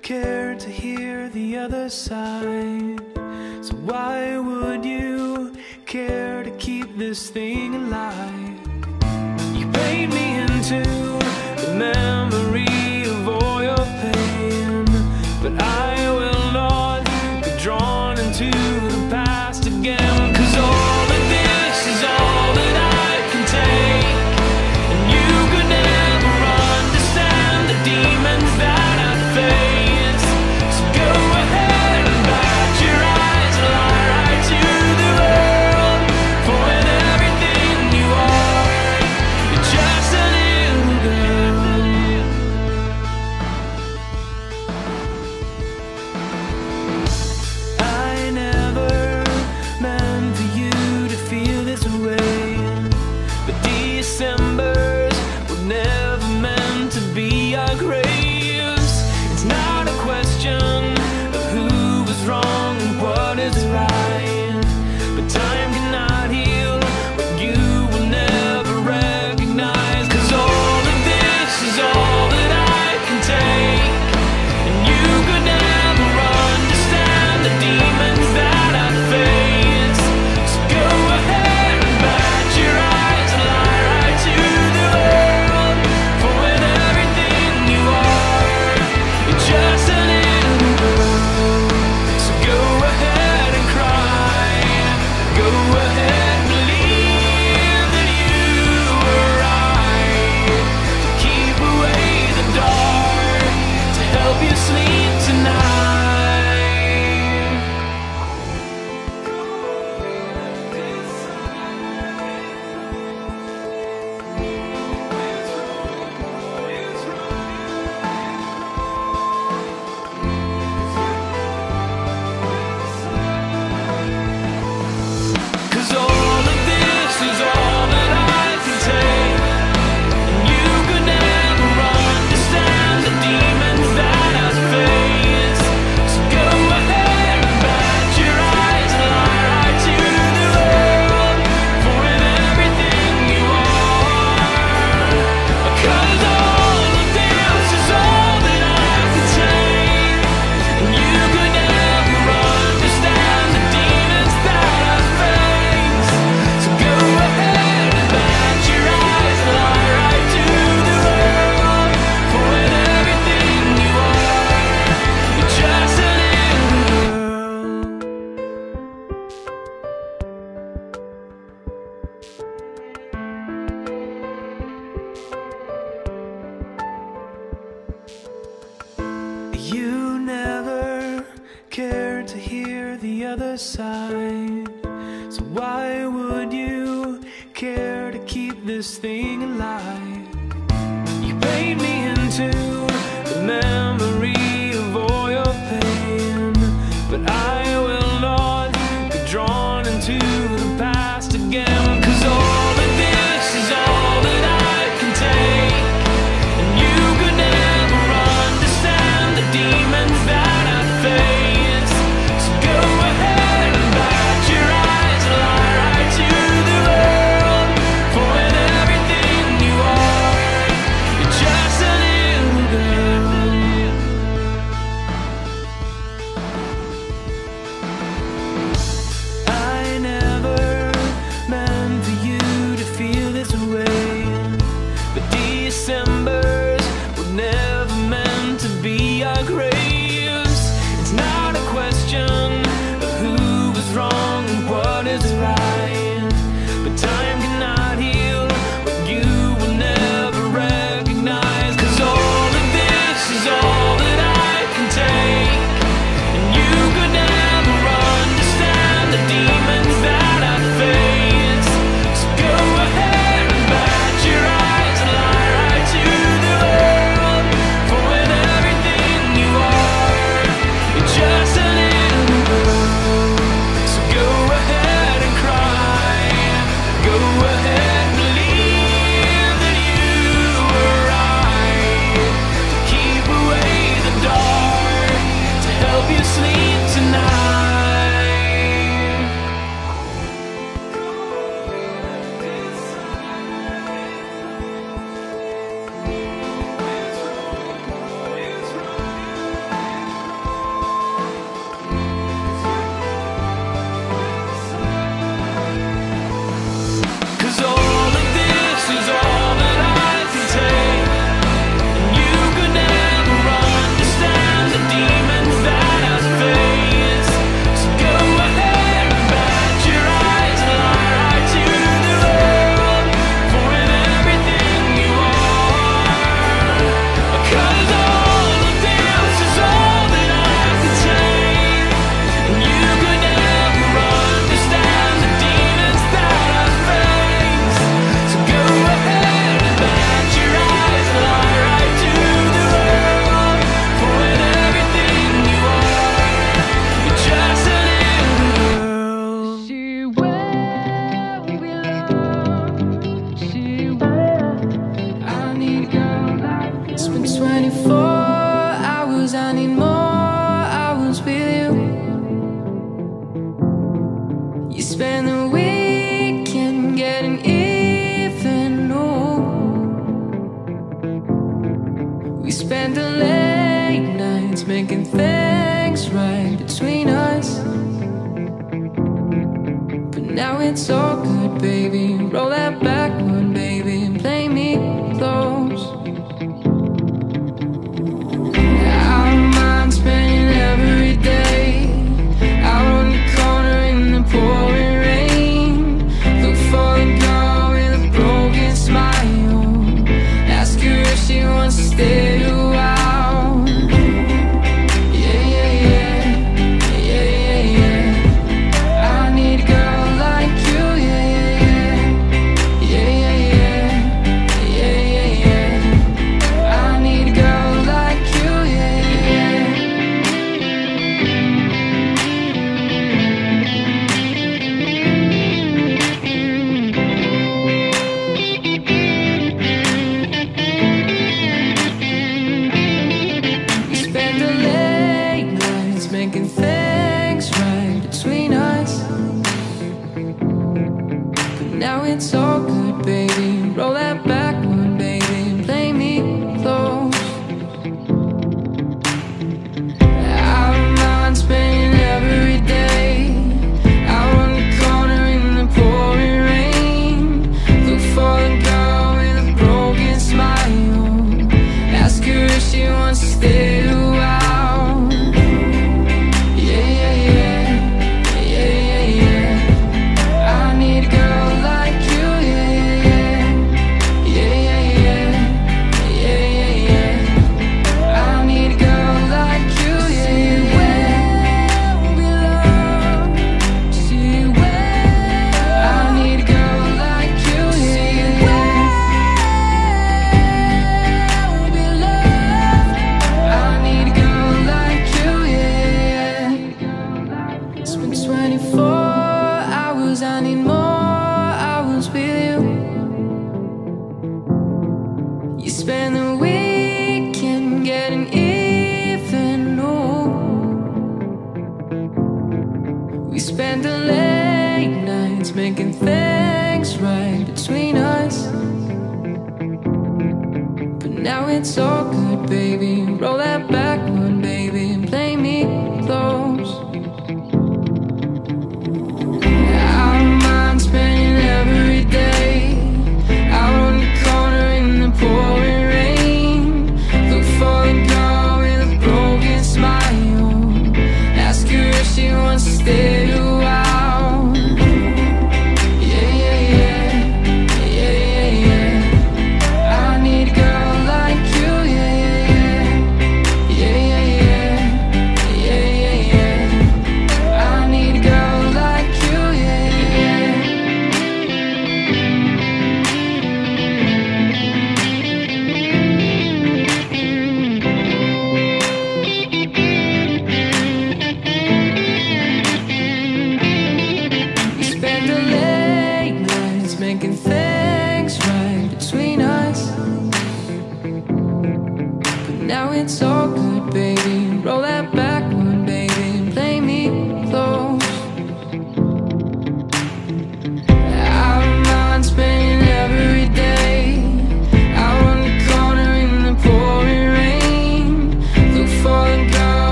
care to hear the other side. So why would you care to keep this thing alive? You paint me into the memory of all your pain, but I will not be drawn into the past again. 'Cause all of this is all that I can take, and you could never understand the demons that I face. So go ahead and bat your eyes and lie right to the world, for in everything you are, you're just a little girl. I never meant for you to feel this way, but Decembers were never meant to be our graves. It's not a question of who was wrong and what is right, but time cannot heal what you will never recognize. 'Cause all of this is all that I can take, and you could never understand the demons that I face. So go ahead and bat your eyes and lie right to the world, for in everything you are, you're just a little girl. So go ahead and cry, go ahead and believe that you were right, to keep away the dark, to help you sleep tonight. 'Cause all of this is all that I can take, and you could never understand the demons that I face. So go ahead and bat your eyes and lie right to the world, for in everything you are. 'Cause all of this is all that I can take, and you could never understand the demons that I face. So go ahead and bat your eyes and lie right to the world, for in everything you are, you're just a little girl. You never cared to hear the other side. So why would you care to keep this thing alive? You paint me into the memory of all your pain, but I will not be drawn into the past again. 'Cause all of this is all that I can take, and you could never understand the demons that I face. So go ahead and bat your eyes and lie right to the world, for in everything you are, you're just a little girl. I never meant for you to feel this way, but Decembers were never meant to be our graves. It's not a question of who was wrong and what is right, but time cannot heal what you will never recognize. 'Cause all of this is all that I can take, and you could never understand the demons that I face. So go ahead and bat your eyes and lie right to the world, for in everything you I need more hours with you. You spend the weekend getting even. Ooh. We spend the late nights making things right between us. But now it's all good, baby. Roll that backward, baby, and play me close. Our minds spending every day out on the corner in the pouring rain. Look for a girl with a broken smile. Ask her if she wants to stay a while. Yeah, yeah, yeah, yeah, yeah, yeah. I need a girl like you. Yeah, yeah, yeah, yeah, yeah, yeah, yeah, yeah. I need a girl like you. Yeah, yeah, we spend the late nights making things right between us. But now it's all good, baby. Roll that backward, baby, and play me close. Our minds spending every day out on the corner in the pouring rain. Look for a girl with a broken smile. Ask her if she wants to stay a while. Yeah, yeah, yeah, yeah, yeah, yeah. I need a girl like you. Yeah, yeah, yeah, yeah, yeah, yeah, yeah, yeah. I need a girl like you. Yeah, yeah. She will. I need a girl like you. Yeah, yeah. I need a girl like you. Yeah. It's been 24 hours. I need more hours with you. You spend the weekend getting even. Ooh. We spend the late nights making things right between us. But now it's all good, baby. Roll that